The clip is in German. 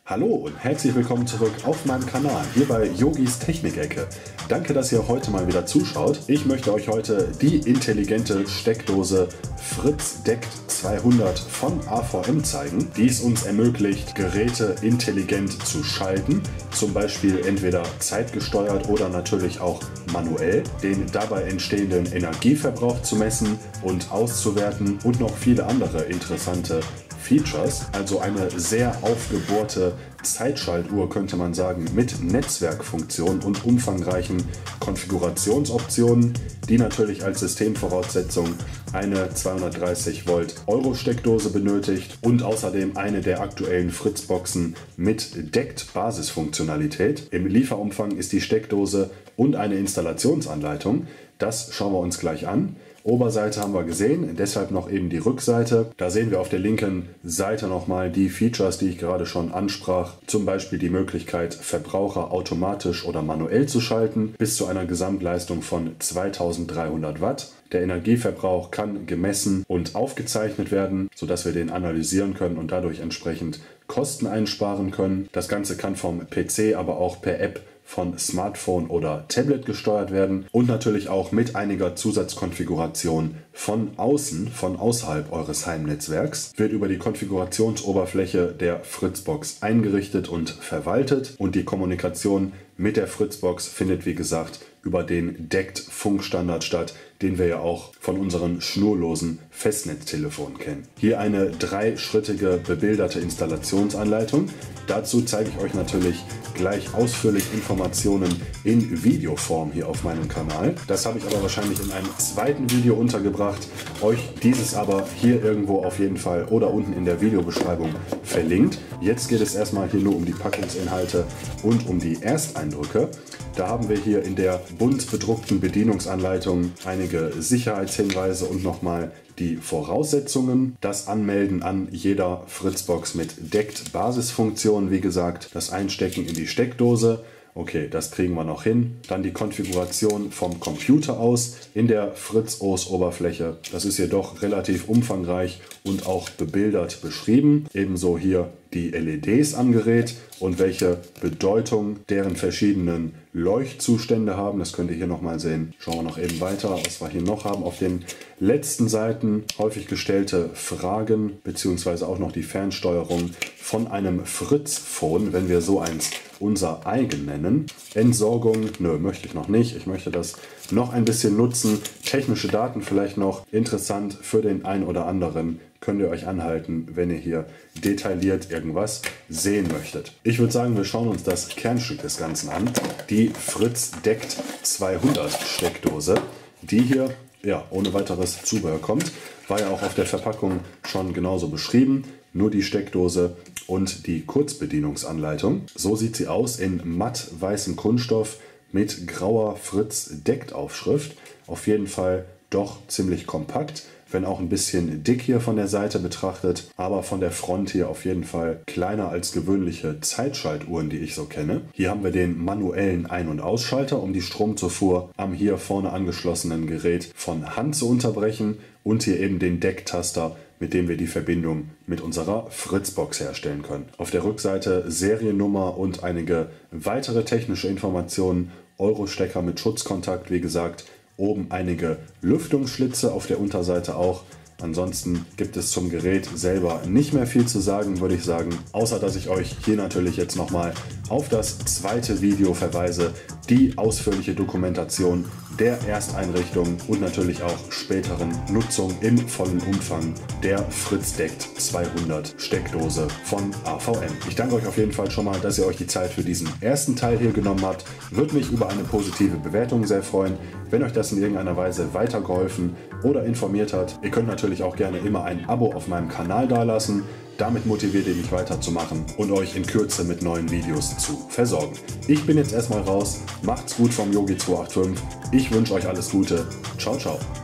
Hallo und herzlich willkommen zurück auf meinem Kanal, hier bei Yogis Technikecke. Danke, dass ihr heute mal wieder zuschaut. Ich möchte euch heute die intelligente Steckdose Fritz Deckt 200 von AVM zeigen, die es uns ermöglicht, Geräte intelligent zu schalten, zum Beispiel entweder zeitgesteuert oder natürlich auch manuell, den dabei entstehenden Energieverbrauch zu messen und auszuwerten und noch viele andere interessante Features, also eine sehr aufgebohrte Zeitschaltuhr könnte man sagen, mit Netzwerkfunktion und umfangreichen Konfigurationsoptionen, die natürlich als Systemvoraussetzung eine 230 Volt Euro Steckdose benötigt und außerdem eine der aktuellen Fritzboxen mit Deckt-Basisfunktionalität. Im Lieferumfang ist die Steckdose und eine Installationsanleitung. Das schauen wir uns gleich an. Oberseite haben wir gesehen, deshalb noch eben die Rückseite. Da sehen wir auf der linken Seite nochmal die Features, die ich gerade schon ansprach. Zum Beispiel die Möglichkeit, Verbraucher automatisch oder manuell zu schalten, bis zu einer Gesamtleistung von 2300 Watt. Der Energieverbrauch kann gemessen und aufgezeichnet werden, sodass wir den analysieren können und dadurch entsprechend Kosten einsparen können. Das Ganze kann vom PC, aber auch per App von Smartphone oder Tablet gesteuert werden und natürlich auch mit einiger Zusatzkonfiguration von außen, von außerhalb eures Heimnetzwerks, wird über die Konfigurationsoberfläche der Fritzbox eingerichtet und verwaltet und die Kommunikation mit der Fritzbox findet wie gesagt über den Deckt-Funkstandard statt, den wir ja auch von unseren schnurlosen Festnetztelefonen kennen. Hier eine dreischrittige bebilderte Installationsanleitung. Dazu zeige ich euch natürlich gleich ausführlich Informationen in Videoform hier auf meinem Kanal. Das habe ich aber wahrscheinlich in einem zweiten Video untergebracht. Euch dieses aber hier irgendwo auf jeden Fall oder unten in der Videobeschreibung verlinkt. Jetzt geht es erstmal hier nur um die Packungsinhalte und um die Ersteindrücke. Da haben wir hier in der bunt bedruckten Bedienungsanleitung einige Sicherheitshinweise und nochmal die Voraussetzungen. Das Anmelden an jeder Fritzbox mit Deckt-Basisfunktion, wie gesagt, das Einstecken in die Steckdose. Okay, das kriegen wir noch hin. Dann die Konfiguration vom Computer aus in der Fritz-OS-Oberfläche. Das ist jedoch relativ umfangreich und auch bebildert beschrieben. Ebenso hier die LEDs am Gerät und welche Bedeutung deren verschiedenen Leuchtzustände haben. Das könnt ihr hier nochmal sehen. Schauen wir noch eben weiter, was wir hier noch haben. Auf den letzten Seiten häufig gestellte Fragen bzw. auch noch die Fernsteuerung von einem Fritz-Phone, wenn wir so eins unser eigen nennen. Entsorgung, nö, möchte ich noch nicht. Ich möchte das noch ein bisschen nutzen. Technische Daten vielleicht noch interessant für den einen oder anderen. Könnt ihr euch anhalten, wenn ihr hier detailliert irgendwas sehen möchtet. Ich würde sagen, wir schauen uns das Kernstück des Ganzen an. Die Fritz Deckt 200 Steckdose, die hier ja ohne weiteres Zubehör kommt. War ja auch auf der Verpackung schon genauso beschrieben. Nur die Steckdose und die Kurzbedienungsanleitung. So sieht sie aus in matt weißem Kunststoff mit grauer Fritz Deckt Aufschrift. Auf jeden Fall doch ziemlich kompakt, wenn auch ein bisschen dick hier von der Seite betrachtet, aber von der Front hier auf jeden Fall kleiner als gewöhnliche Zeitschaltuhren, die ich so kenne. Hier haben wir den manuellen Ein- und Ausschalter, um die Stromzufuhr am hier vorne angeschlossenen Gerät von Hand zu unterbrechen und hier eben den Decktaster, mit dem wir die Verbindung mit unserer Fritzbox herstellen können. Auf der Rückseite Seriennummer und einige weitere technische Informationen, Euro-Stecker mit Schutzkontakt, wie gesagt, oben einige Lüftungsschlitze, auf der Unterseite auch. Ansonsten gibt es zum Gerät selber nicht mehr viel zu sagen, würde ich sagen. Außer dass ich euch hier natürlich jetzt nochmal auf das zweite Video verweise. Die ausführliche Dokumentation der Ersteinrichtung und natürlich auch späteren Nutzung im vollen Umfang der Fritz Deckt 200 Steckdose von AVM. Ich danke euch auf jeden Fall schon mal, dass ihr euch die Zeit für diesen ersten Teil hier genommen habt. Würde mich über eine positive Bewertung sehr freuen, wenn euch das in irgendeiner Weise weitergeholfen oder informiert hat. Ihr könnt natürlich auch gerne immer ein Abo auf meinem Kanal dalassen. Damit motiviert ihr mich weiterzumachen und euch in Kürze mit neuen Videos zu versorgen. Ich bin jetzt erstmal raus. Macht's gut vom Yogi285. Ich wünsche euch alles Gute. Ciao, ciao.